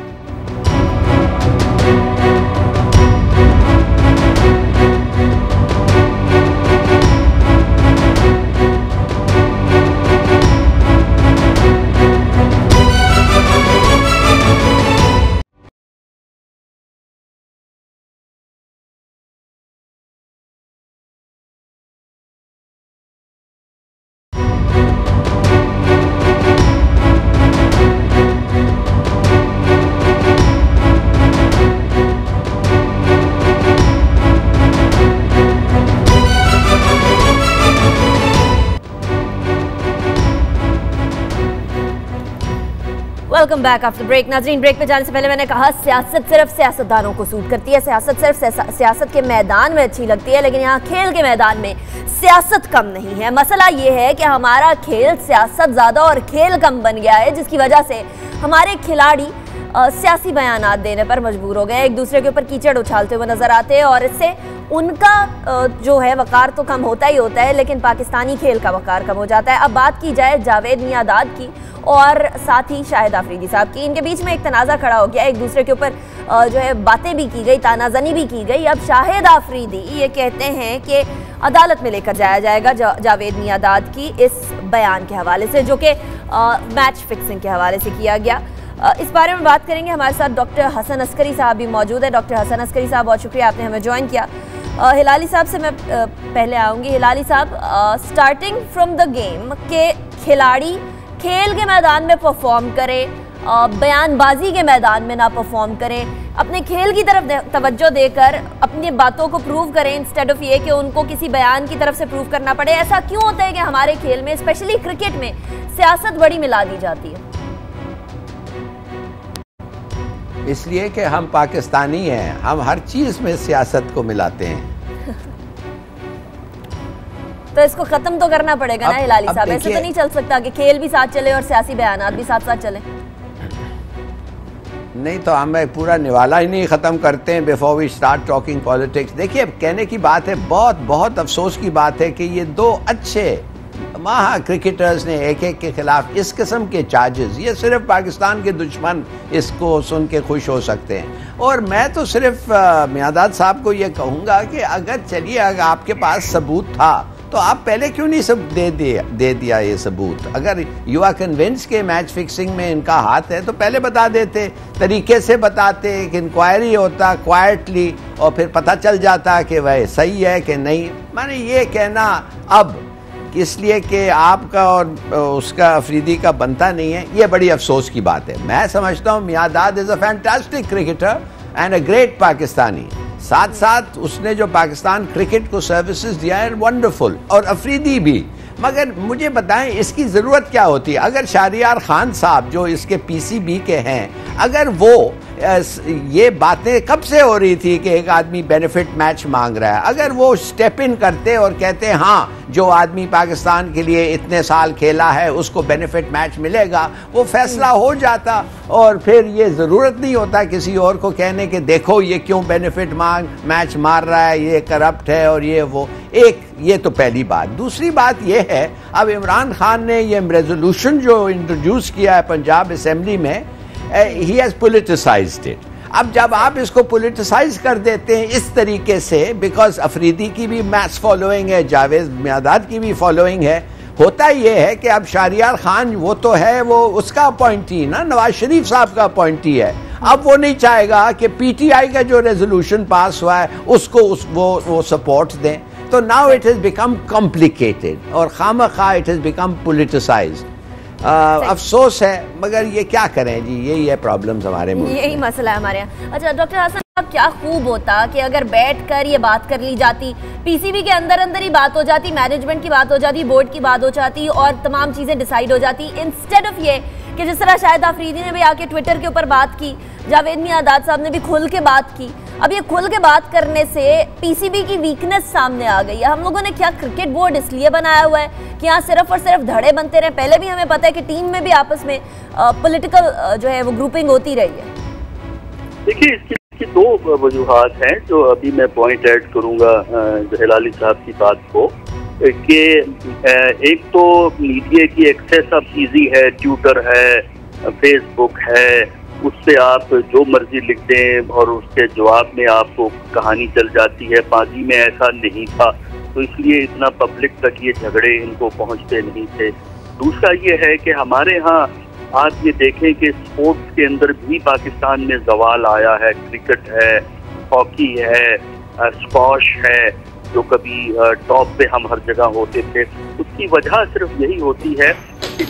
Speaker 1: Welcome back after break. नाजरीन, ब्रेक पे जाने से पहले मैंने कहा सियासत सिर्फ सियासतदानों को सूट करती है, सियासत सिर्फ सियासत के मैदान में अच्छी लगती है, लेकिन यहाँ खेल के मैदान में सियासत कम नहीं है। मसला ये है कि हमारा खेल सियासत ज़्यादा और खेल कम बन गया है, जिसकी वजह से हमारे खिलाड़ी सियासी बयानात देने पर मजबूर हो गए, एक दूसरे के ऊपर कीचड़ उछालते हुए नजर आते हैं और इससे उनका जो है वकार तो कम होता ही होता है, लेकिन पाकिस्तानी खेल का वकार कम हो जाता है। अब बात की जाए जावेद मियांदाद की और साथ ही शाहिद आफरीदी साहब की, इनके बीच में एक तनाज़ा खड़ा हो गया, एक दूसरे के ऊपर जो है बातें भी की गई, तानाजनी भी की गई। अब शाहिद आफरीदी ये कहते हैं कि अदालत में लेकर जाया जाएगा जावेद मियांदाद की इस बयान के हवाले से, जो कि मैच फिक्सिंग के हवाले से किया गया। इस बारे में बात करेंगे। हमारे साथ डॉक्टर हसन अस्करी साहब भी मौजूद है। डॉक्टर हसन अस्करी साहब, बहुत शुक्रिया आपने हमें ज्वाइन किया। हिलाली साहब से मैं पहले आऊँगी। हिलाली साहब, स्टार्टिंग फ्रॉम द गेम के खिलाड़ी खेल के मैदान में परफॉर्म करें, बयानबाजी के मैदान में ना परफॉर्म करें, अपने खेल की तरफ तवज्जो देकर अपनी बातों को प्रूव करें, इंस्टेड ऑफ ये कि उनको किसी बयान की तरफ से प्रूव करना पड़े। ऐसा क्यों होता है कि हमारे खेल में, स्पेशली क्रिकेट में, सियासत बड़ी मिला दी जाती है?
Speaker 2: इसलिए कि हम पाकिस्तानी हैं, हम हर चीज़ में सियासत को मिलाते हैं।
Speaker 1: तो इसको खत्म तो करना पड़ेगा ना हिलाली साहब, ऐसे तो नहीं चल सकता कि खेल भी साथ चले और सियासी बयानात भी साथ साथ चले।
Speaker 2: नहीं तो हम पूरा निवाला ही नहीं ख़त्म करते हैं before we start talking politics. देखिए, कहने की बात है, बहुत बहुत अफसोस की बात है कि ये दो अच्छे महा क्रिकेटर्स ने एक एक के खिलाफ इस किस्म के चार्जेस, ये सिर्फ पाकिस्तान के दुश्मन इसको सुन के खुश हो सकते हैं। और मैं तो सिर्फ मियांदाद साहब को ये कहूँगा कि अगर चलिए, अगर आपके पास सबूत था तो आप पहले क्यों नहीं सब दे दिया ये सबूत? अगर यू आर कन्विंस के मैच फिक्सिंग में इनका हाथ है तो पहले बता देते, तरीके से बताते, एक इंक्वायरी होता क्वाइटली और फिर पता चल जाता कि वह सही है कि नहीं। मैंने ये कहना अब इसलिए कि आपका और उसका अफरीदी का बनता नहीं है, ये बड़ी अफसोस की बात है। मैं समझता हूँ Miandad is a fantastic cricketer and a great Pakistani. साथ साथ उसने जो पाकिस्तान क्रिकेट को सर्विसेज दिया है, वंडरफुल, और अफरीदी भी। मगर मुझे बताएं इसकी ज़रूरत क्या होती है? अगर शहरियार खान साहब जो इसके पीसीबी के हैं, अगर वो ये बातें कब से हो रही थी कि एक आदमी बेनिफिट मैच मांग रहा है, अगर वो स्टेप इन करते और कहते हाँ जो आदमी पाकिस्तान के लिए इतने साल खेला है उसको बेनिफिट मैच मिलेगा, वो फैसला हो जाता और फिर ये ज़रूरत नहीं होता किसी और को कहने के देखो ये क्यों बेनिफिट मैच मार रहा है, ये करप्ट है और ये वो। एक ये तो पहली बात। दूसरी बात ये है, अब इमरान खान ने ये रेजोल्यूशन जो इंट्रोड्यूस किया है पंजाब असेंबली में, he has politicized it। अब जब आप इसको पोलिटिसाइज कर देते हैं इस तरीके से, बिकॉज अफरीदी की भी मैच फॉलोइंग है, जावेद मियांदाद की भी फॉलोइंग है, होता ये है कि अब शहरियार खान वो तो है, वो उसका अपॉइंटी ना, नवाज शरीफ साहब का अपॉइंटी है। अब वो नहीं चाहेगा कि पीटीआई का जो रेजोल्यूशन पास हुआ है उसको वो सपोर्ट दें। तो now it has become complicated और खामखा इट हैज बिकम पोलिटिसाइज्ड। अफसोस है, मगर ये क्या करें जी, यही है प्रॉब्लम्स हमारे मुल्क में, यही
Speaker 1: मसला है हमारे यहाँ। अच्छा डॉक्टर हसन साहब, क्या खूब होता कि अगर बैठकर ये बात कर ली जाती, पीसीबी के अंदर अंदर ही बात हो जाती, मैनेजमेंट की बात हो जाती, बोर्ड की बात हो जाती और तमाम चीजें डिसाइड हो जाती, इंस्टेड ऑफ ये कि जिस तरह शाहिद आफरीदी ने भी आके ट्विटर के ऊपर बात की, जावेद मियांदाद साहब ने भी खुल के बात की। अब ये खुल के बात करने से पीसीबी की वीकनेस सामने आ गई है। हम लोगों ने क्या क्रिकेट बोर्ड इसलिए बनाया हुआ है कि यहाँ सिर्फ और सिर्फ धड़े बनते रहे? पहले भी हमें पता है कि टीम में भी आपस में पॉलिटिकल जो है वो ग्रुपिंग होती रही है।
Speaker 3: देखिए, इसकी
Speaker 4: कि दो वजूहात हैं जो अभी मैं पॉइंट ऐड करूंगा हिलाली साहब की बात को, कि एक तो मीडिया की एक्सेस अब इजी है, ट्विटर है, फेसबुक है, उससे आप जो मर्जी लिख दें और उसके जवाब में आपको कहानी चल जाती है। माजी में ऐसा नहीं था, तो इसलिए इतना पब्लिक तक ये झगड़े इनको पहुंचते नहीं थे। दूसरा ये है कि हमारे यहाँ आप ये देखें कि स्पोर्ट्स के अंदर भी पाकिस्तान में जवाल आया है। क्रिकेट है, हॉकी है, स्क्वॉश है, जो कभी टॉप पे हम हर जगह होते थे। उसकी वजह सिर्फ यही होती है कि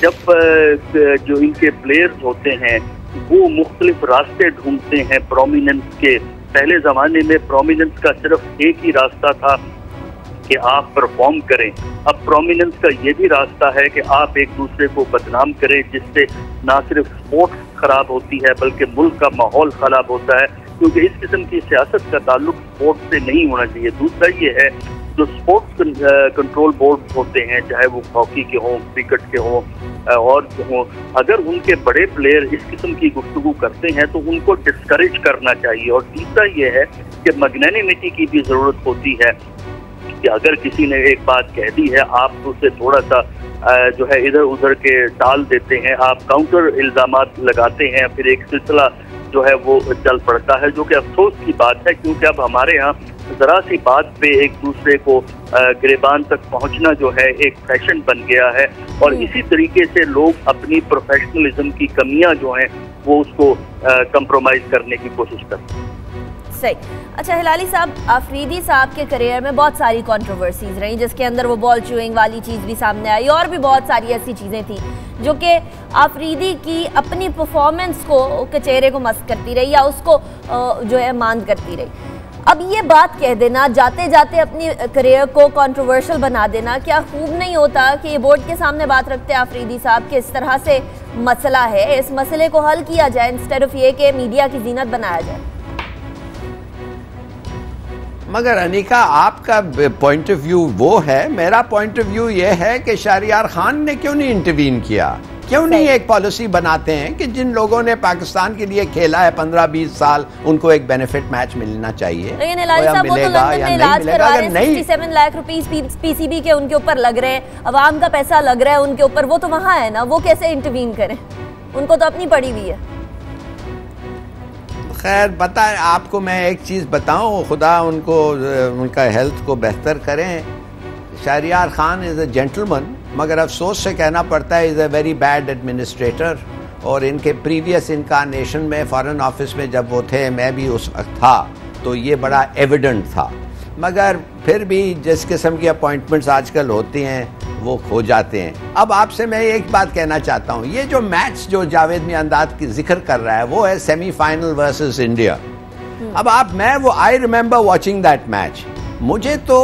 Speaker 4: जब जो इनके प्लेयर्स होते हैं वो मुख्तलिफ रास्ते ढूंढते हैं प्रोमिनेंस के। पहले ज़माने में प्रोमिनेंस का सिर्फ एक ही रास्ता था कि आप परफॉर्म करें। अब प्रोमिनेंस का ये भी रास्ता है कि आप एक दूसरे को बदनाम करें, जिससे ना सिर्फ स्पोर्ट्स खराब होती है बल्कि मुल्क का माहौल खराब होता है, क्योंकि इस किस्म की सियासत का ताल्लुक स्पोर्ट्स से नहीं होना चाहिए। दूसरा ये है, जो स्पोर्ट्स कंट्रोल बोर्ड होते हैं, चाहे वो हॉकी के हों, क्रिकेट के हों और हों, अगर उनके बड़े प्लेयर इस किस्म की गुफ्तगू करते हैं तो उनको डिस्करेज करना चाहिए। और तीसरा ये है कि मैग्नेनिमिटी की भी ज़रूरत होती है कि अगर किसी ने एक बात कह दी है, आप उसे थोड़ा सा जो है इधर उधर के टाल देते हैं, आप काउंटर इल्ज़ामात लगाते हैं, फिर एक सिलसिला जो है वो चल पड़ता है, जो कि अफसोस की बात है। क्योंकि अब हमारे यहाँ ज़रा सी बात पे एक दूसरे को गिरेबान तक पहुँचना जो है एक फैशन बन गया है, और इसी तरीके से लोग अपनी प्रोफेशनलिज्म की कमियाँ जो हैं वो उसको कंप्रोमाइज़ करने की कोशिश करते हैं।
Speaker 1: सही। अच्छा हिलाली साहब, आफरीदी साहब के करियर में बहुत सारी कंट्रोवर्सीज रही, जिसके अंदर वो बॉल चूइंग वाली चीज़ भी सामने आई और भी बहुत सारी ऐसी चीज़ें थी जो कि आफरीदी की अपनी परफॉर्मेंस को के चेहरे को मस्त करती रही या उसको जो है मांद करती रही। अब ये बात कह देना, जाते जाते अपनी करियर को कंट्रोवर्शियल बना देना, क्या खूब नहीं होता कि ये बोर्ड के सामने बात रखते हैं आफरीदी साहब कि इस तरह से मसला है, इस मसले को हल किया जाए इंस्टेड ऑफ ये कि मीडिया की जीनत बनाया जाए?
Speaker 2: मगर अनिका, आपका पॉइंट ऑफ व्यू वो है, मेरा पॉइंट ऑफ व्यू ये है कि शहरियार खान ने क्यों नहीं इंटरवीन किया? क्यों नहीं एक पॉलिसी बनाते हैं कि जिन लोगों ने पाकिस्तान के लिए खेला है 15-20 साल, उनको एक बेनिफिट मैच मिलना चाहिए।
Speaker 1: लेकिन हिलाली साहब, वो तो लंदन में इलाज करवा रहे हैं, 67 लाख रुपीस पीसीबी के उनके ऊपर लग रहे हैं, अवाम का पैसा लग रहा है उनके ऊपर, वो तो वहाँ है ना, वो कैसे इंटरवीन करें? उनको तो अपनी पड़ी हुई है।
Speaker 2: खैर बताएं, आपको मैं एक चीज़ बताऊं, खुदा उनको उनका हेल्थ को बेहतर करें। Shahryar Khan is a gentleman, मगर अफसोस से कहना पड़ता है is a very bad administrator. और इनके प्रीवियस इनकारनेशन में फॉरेन ऑफिस में जब वो थे, मैं भी उस वक्त था, तो ये बड़ा एविडेंट था। मगर फिर भी जिस किस्म की अपॉइंटमेंट्स आजकल होती हैं वो खो जाते हैं। अब आपसे मैं एक बात कहना चाहता हूँ, ये जो मैच जो जावेद मियांदाद की जिक्र कर रहा है वो है सेमीफाइनल वर्सेस इंडिया। अब मैं I remember watching that match. मुझे तो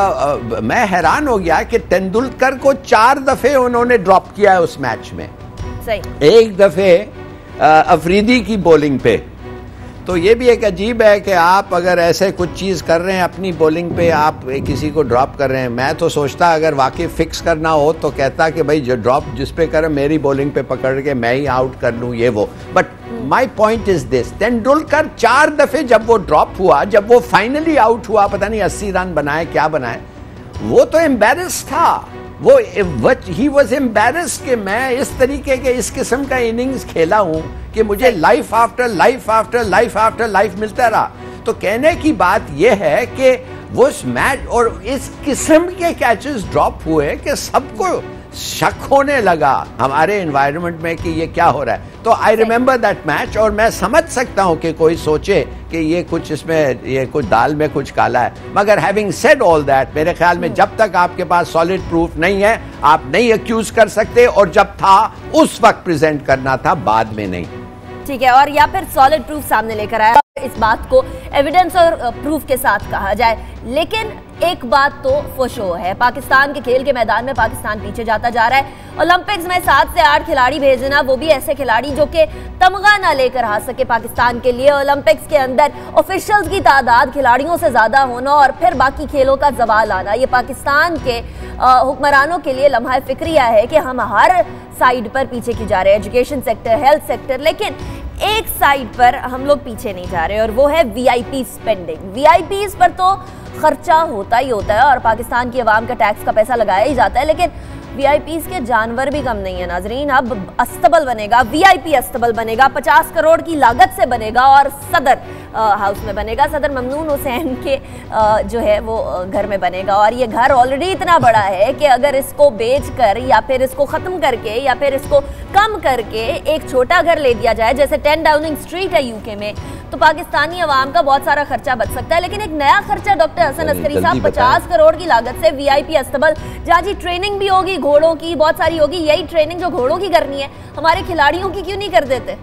Speaker 2: मैं हैरान हो गया कि तेंदुलकर को 4 दफे उन्होंने ड्रॉप किया है उस मैच में।
Speaker 1: सही।
Speaker 2: एक दफे अफरीदी की बॉलिंग पे। तो ये भी एक अजीब है कि आप अगर ऐसे कुछ चीज़ कर रहे हैं अपनी बॉलिंग पे, आप किसी को ड्रॉप कर रहे हैं। मैं तो सोचता अगर वाकई फिक्स करना हो तो कहता कि भाई जो ड्रॉप जिस पे करे मेरी बॉलिंग पे पकड़ के मैं ही आउट कर लूँ, ये वो। But my point is this, Tendulkar 4 दफे जब वो ड्रॉप हुआ, जब वो फाइनली आउट हुआ, पता नहीं 80 रन बनाए क्या बनाए, वो तो एम्बेरस था। वो ही वॉज एम्बेरस्ड कि मैं इस तरीके के इस किस्म का इनिंग्स खेला हूं कि मुझे life after life after life after life मिलता रहा। तो कहने की बात यह है कि वो इस मैच और इस किस्म के कैचेस ड्रॉप हुए कि सबको शक होने लगा हमारे एनवायरनमेंट में कि ये क्या हो रहा है। तो आई रिमेंबर दैट मैच, और मैं समझ सकता हूं कि कोई सोचे कि ये कुछ इसमें, ये कुछ दाल में कुछ काला है। मगर हैविंग सेड ऑल दैट, मेरे ख्याल में जब तक आपके पास सॉलिड प्रूफ नहीं है आप नहीं अक्यूज कर सकते, और जब था उस वक्त प्रेजेंट करना था, बाद में नहीं।
Speaker 1: ठीक है, और या फिर सॉलिड प्रूफ सामने लेकर आया, इस बात को एविडेंस और प्रूफ के साथ कहा जाए। लेकिन एक बात तो फो है, पाकिस्तान के खेल के मैदान में पाकिस्तान पीछे जाता जा रहा है। ओलंपिक्स में 7 से 8 खिलाड़ी भेजना, वो भी ऐसे खिलाड़ी जो कि तमगा ना लेकर आ सके पाकिस्तान के लिए। ओलंपिक्स के अंदर ऑफिशियल्स की तादाद खिलाड़ियों से ज़्यादा होना और फिर बाकी खेलों का जवाल आना, ये पाकिस्तान के हुक्मरानों के लिए लम्हा फिक्रिया है कि हम हर साइड पर पीछे की जा रहे हैं, एजुकेशन सेक्टर, हेल्थ सेक्टर। लेकिन एक साइड पर हम लोग पीछे नहीं जा रहे और वो है वीआईपी स्पेंडिंग। वीआईपीज पर तो खर्चा होता ही होता है और पाकिस्तान की आवाम का टैक्स का पैसा लगाया ही जाता है, लेकिन वीआईपीज के जानवर भी कम नहीं है नाजरीन। अब अस्तबल बनेगा, वीआईपी अस्तबल बनेगा, 50 करोड़ की लागत से बनेगा और सदर हाउस में बनेगा, सदर ममनून हुसैन के जो है वो घर में बनेगा। और ये घर ऑलरेडी इतना बड़ा है कि अगर इसको बेचकर या फिर इसको ख़त्म करके या फिर इसको कम करके एक छोटा घर ले दिया जाए, जैसे 10 डाउनिंग स्ट्रीट है यूके में, तो पाकिस्तानी अवाम का बहुत सारा खर्चा बच सकता है। लेकिन एक नया खर्चा डॉक्टर हसन अस्करी साहब, 50 करोड़ की लागत से वीआईपी अस्तबल, जहाँ जी ट्रेनिंग भी होगी घोड़ों की, बहुत सारी होगी। यही ट्रेनिंग जो घोड़ों की करनी है, हमारे खिलाड़ियों की क्यों नहीं कर देते?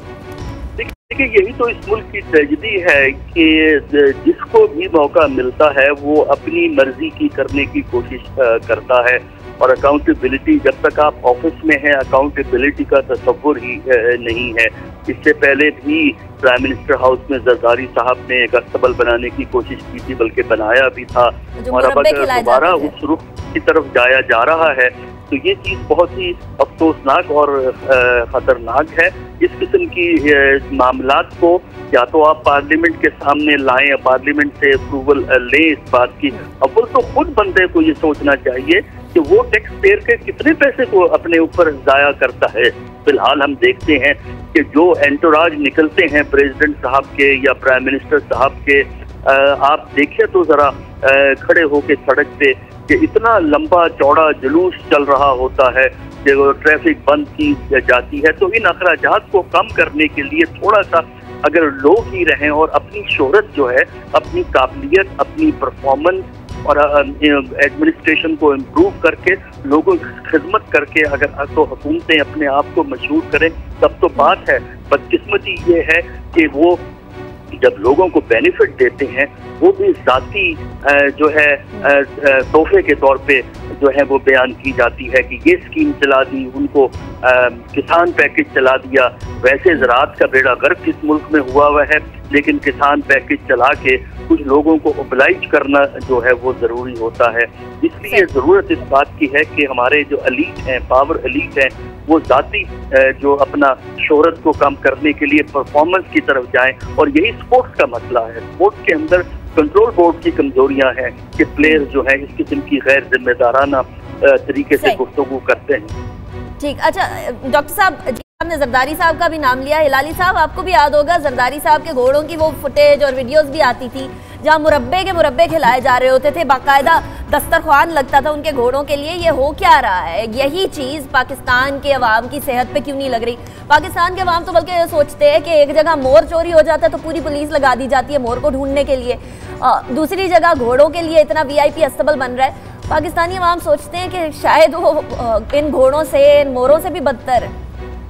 Speaker 4: देखिए, यही तो इस मुल्क की ट्रेजेडी है कि जिसको भी मौका मिलता है वो अपनी मर्जी की करने की कोशिश करता है। और अकाउंटेबिलिटी, जब तक आप ऑफिस में हैं, अकाउंटेबिलिटी का तस्वुर ही नहीं है। इससे पहले भी प्राइम मिनिस्टर हाउस में जरदारी साहब ने एक अस्तबल बनाने की कोशिश की थी, बल्कि बनाया भी था। और अब अगर दोबारा उस रुख की तरफ जाया जा रहा है तो ये चीज़ बहुत ही अफसोसनाक और ख़तरनाक है। इस किस्म की मामलात को या तो आप पार्लियामेंट के सामने लाएं, पार्लियामेंट से अप्रूवल लें इस बात की। अव्वल तो खुद बंदे को ये सोचना चाहिए कि वो टैक्स पेयर के कितने पैसे को अपने ऊपर ज़ाया करता है। फिलहाल हम देखते हैं कि जो एंटोराज निकलते हैं प्रेसिडेंट साहब के या प्राइम मिनिस्टर साहब के, आप देखिए तो ज़रा खड़े होके सड़क पे कि इतना लंबा चौड़ा जुलूस चल रहा होता है, जब ट्रैफिक बंद की जाती है। तो इन अखराजात को कम करने के लिए थोड़ा सा अगर लोग ही रहें और अपनी शोहरत जो है, अपनी काबिलियत, अपनी परफॉर्मेंस और एडमिनिस्ट्रेशन को इम्प्रूव करके, लोगों की खिदमत करके अगर तो हुकूमतें अपने आप को मशहूर करें तब तो बात है। बदकिस्मती ये है कि वो जब लोगों को बेनिफिट देते हैं वो भी जाती जो है तोहफे के तौर पे जो है वो बयान की जाती है कि ये स्कीम चला दी, उनको किसान पैकेज चला दिया। वैसे ज़राअत का बेड़ा गर्क इस मुल्क में हुआ है, लेकिन किसान पैकेज चला के कुछ लोगों को ओबलाइज करना जो है वो ज़रूरी होता है। इसलिए ज़रूरत इस बात की है कि हमारे जो एलीट हैं, पावर एलीट हैं, वो जाती जो अपना शोहरत को कम करने के लिए परफॉर्मेंस की तरफ जाएं। और यही स्पोर्ट्स का मसला है। स्पोर्ट्स के अंदर कंट्रोल बोर्ड की कमजोरियां हैं कि प्लेयर जो है इस किस्म की गैर जिम्मेदाराना तरीके से गुफ्तगू करते हैं।
Speaker 1: ठीक, अच्छा डॉक्टर साहब, आपने जरदारी साहब का भी नाम लिया। हिलाली साहब, आपको भी याद होगा जरदारी साहब के घोड़ों की वो फुटेज और वीडियोस भी आती थी जहाँ मुरब्बे के मुरब्बे खिलाए जा रहे होते थे, बाकायदा दस्तरख्वान लगता था उनके घोड़ों के लिए। ये हो क्या रहा है? यही चीज़ पाकिस्तान के अवाम की सेहत पे क्यों नहीं लग रही? पाकिस्तान के अवाम तो बल्कि सोचते हैं कि एक जगह मोर चोरी हो जाता है तो पूरी पुलिस लगा दी जाती है मोर को ढूंढने के लिए, दूसरी जगह घोड़ों के लिए इतना वीआईपी अस्तबल बन रहा है। पाकिस्तानी अवाम सोचते हैं कि शायद वो इन घोड़ों से, इन मोरों से भी बदतर है।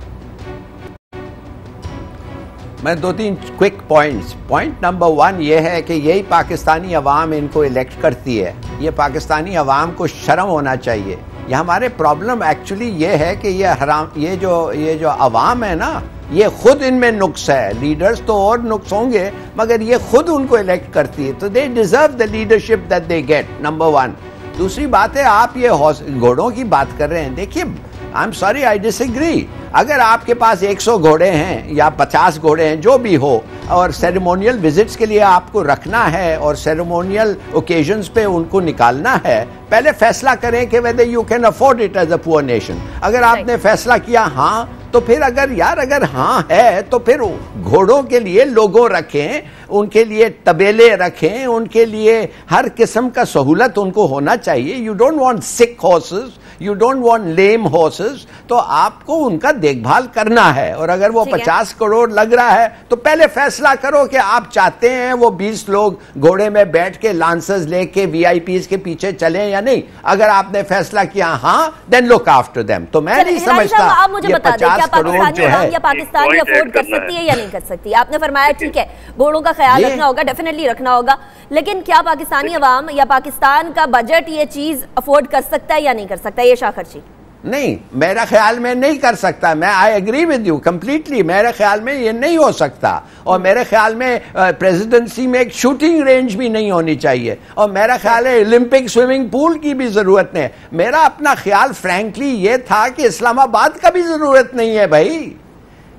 Speaker 2: मैं 2-3 क्विक पॉइंट्स। पॉइंट नंबर 1 ये है कि यही पाकिस्तानी अवाम इनको इलेक्ट करती है। ये पाकिस्तानी अवाम को शर्म होना चाहिए। ये हमारे प्रॉब्लम एक्चुअली ये है कि ये जो अवाम है ना, ये खुद इनमें नुक्स है। लीडर्स तो और नुक्स होंगे, मगर ये खुद उनको इलेक्ट करती है, तो they deserve the leadership that they get, number 1। दूसरी बात है, आप ये घोड़ों की बात कर रहे हैं। देखिए, I am sorry, I disagree. अगर आपके पास 100 घोड़े हैं या 50 घोड़े हैं, जो भी हो, और सेरेमोनियल विजिट्स के लिए आपको रखना है और सेरेमोनियल ओकेजन्स पे उनको निकालना है, पहले फैसला करें कि whether you can afford it as a poor nation. अगर आपने फैसला किया हाँ, तो फिर अगर हाँ है तो फिर घोड़ों के लिए लोगो रखें, उनके लिए तबेले रखें, उनके लिए हर किस्म का सहूलत उनको होना चाहिए। You don't want sick horses, you don't want lame horses, तो आपको उनका देखभाल करना है। और अगर वो 50 करोड़ लग रहा है तो पहले फैसला करो कि आप चाहते हैं वो 20 लोग घोड़े में बैठ के लांसर्स लेके वीआईपीज के पीछे चलें या नहीं। अगर आपने फैसला किया हाँ, देन लुक आफ्टर देम। तो मैं नहीं समझता
Speaker 1: आप मुझे बता दें, क्या पाकिस्तानी या पाकिस्तानी अफोर्ड कर सकती है या नहीं कर सकती? आपने फरमाया ठीक है, घोड़ों का ख्याल रखना होगा, डेफिनेटली रखना होगा, लेकिन क्या पाकिस्तानी अवाम या पाकिस्तान का बजट ये चीज अफोर्ड कर सकता है या नहीं कर सकता? ये शाखरची
Speaker 2: नहीं, मेरा ख्याल में नहीं कर सकता। मैं I agree with you completely. मेरे ख्याल में ये नहीं हो सकता। और मेरे ख्याल में प्रेसिडेंसी में एक शूटिंग रेंज भी नहीं होनी चाहिए। और मेरा ख्याल है ओलंपिक स्विमिंग पूल की भी जरूरत नहीं। मेरा अपना ख्याल फ्रैंकली ये था कि इस्लामाबाद का भी जरूरत नहीं है भाई।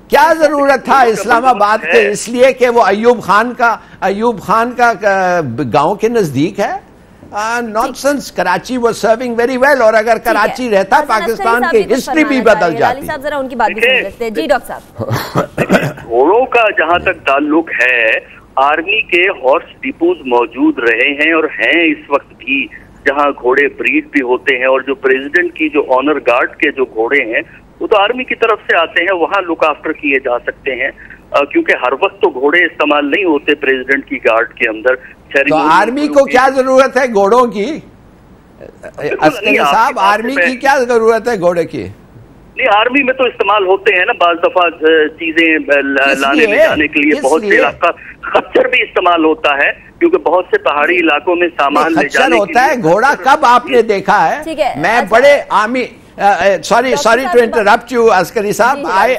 Speaker 2: क्या जरूरत था इस्लामाबाद के, इसलिए कि वो अयूब खान का गांव के नजदीक है। नॉनसेंस। कराची वो सर्विंग वेरी वेल, और अगर कराची रहता पाकिस्तान की हिस्ट्री भी बदल जाती।
Speaker 1: साहब जरा उनकी बात भी सुन लेते हैं। जी डॉक्टर साहब।
Speaker 4: घोड़ों का जहां तक ताल्लुक है, आर्मी के हॉर्स डिपोज मौजूद रहे हैं और हैं इस वक्त भी, जहां घोड़े ब्रीड भी होते हैं, और जो प्रेसिडेंट की जो ऑनर गार्ड के जो घोड़े हैं वो तो आर्मी की तरफ से आते हैं, वहां लुक आफ्टर किए जा सकते हैं, क्योंकि हर वक्त तो घोड़े इस्तेमाल नहीं होते प्रेसिडेंट की गार्ड के अंदर।
Speaker 2: तो आर्मी को क्या जरूरत है घोड़ों की? अस्करी साहब, आर्मी की क्या जरूरत है घोड़े की?
Speaker 4: नहीं, आर्मी में तो इस्तेमाल होते हैं ना बाज दफा चीजें लाने ले जाने के लिए। बहुत से आपका खच्चर भी इस्तेमाल होता है, क्योंकि बहुत से पहाड़ी इलाकों में सामान ले जाने
Speaker 2: होता है। घोड़ा कब आपने देखा है? मैं बड़े army sorry to interrupt you Askari साहब,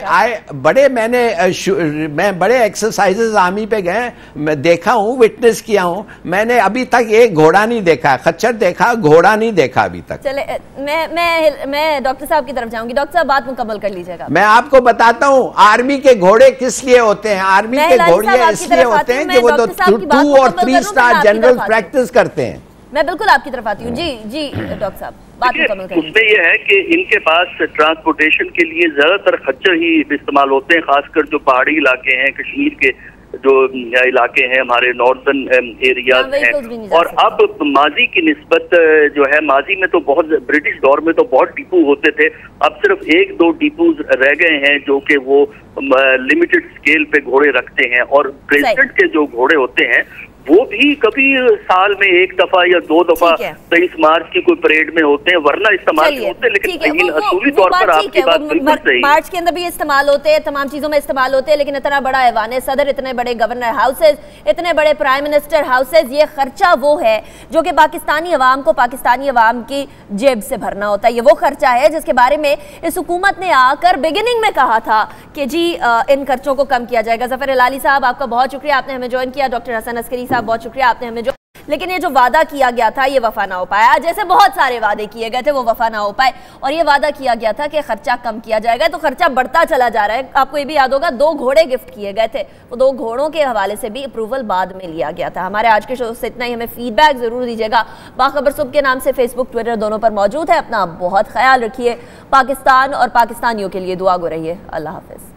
Speaker 2: मैं बड़े एक्सरसाइजेस आर्मी पे गए, मैं देखा हूँ, विटनेस किया हूँ। मैंने अभी तक एक घोड़ा नहीं देखा, खच्चर देखा, घोड़ा नहीं देखा अभी तक।
Speaker 1: चले मैं डॉक्टर साहब की तरफ जाऊंगी। डॉक्टर साहब बात मुकम्मल कर लीजिएगा।
Speaker 2: मैं आपको बताता हूँ आर्मी के घोड़े किस लिए होते हैं। आर्मी के घोड़े इसलिए होते हैं कि वो तो 2 और 3 स्टार जनरल प्रैक्टिस करते हैं।
Speaker 1: मैं बिल्कुल आपकी तरफ आती हूँ। जी डॉक्टर साहब बात मुकम्मल करें।
Speaker 4: उसमें यह है कि इनके पास ट्रांसपोर्टेशन के लिए ज्यादातर खच्चर ही इस्तेमाल होते हैं, खासकर जो पहाड़ी इलाके हैं, कश्मीर के जो इलाके हैं, हमारे नॉर्दर्न एरियाज हैं। और अब माजी की निस्बत जो है, माजी में तो बहुत, ब्रिटिश दौर में तो बहुत डिपो होते थे, अब सिर्फ 1-2 डिपोज रह गए हैं जो कि वो लिमिटेड स्केल पे घोड़े रखते हैं। और प्रेसिडेंट के जो घोड़े होते हैं वो भी कभी साल में 1 दफा या 2 दफा 23 मार्च की कोई परेड में होते हैं, वरना इस्तेमाल नहीं होते। लेकिन असूली तौर पर आपकी बात बिल्कुल सही।
Speaker 1: मार्च के अंदर भी इस्तेमाल होते हैं, तमाम चीजों में इस्तेमाल होते हैं, लेकिन इतना बड़ा ऐवान सदर, इतने बड़े गवर्नर हाउसेज, इतने बड़े प्राइम मिनिस्टर हाउसेज, ये खर्चा वो है जो कि पाकिस्तानी अवाम को, पाकिस्तानी अवाम की जेब से भरना होता है। ये वो खर्चा है जिसके बारे में इस हुकूमत ने आकर बिगिनिंग में कहा था कि जी इन खर्चों को कम किया जाएगा। जफर हिलाली साहब आपका बहुत शुक्रिया, आपने हमें ज्वाइन किया। डॉक्टर हसन अस्करी बहुत शुक्रिया, आपने हमें लेकिन ये जो वादा किया गया था ये वफा ना हो पाया। जैसे बहुत सारे वादे किए गए थे वो वफा ना हो पाए, और ये वादा किया गया था कि खर्चा कम किया जाएगा, तो खर्चा बढ़ता चला जा रहा है। आपको ये भी याद होगा 2 घोड़े गिफ्ट किए गए थे, वो 2 घोड़ों के हवाले से भी अप्रूवल बाद में लिया गया था। हमारे आज के शो से इतना ही, हमें फीडबैक जरूर दीजिएगा। बाखबर सुबह के नाम से फेसबुक, ट्विटर दोनों पर मौजूद है। अपना बहुत ख्याल रखिए। पाकिस्तान और पाकिस्तानियों के लिए दुआ गो रहिए। अल्लाह हाफिज।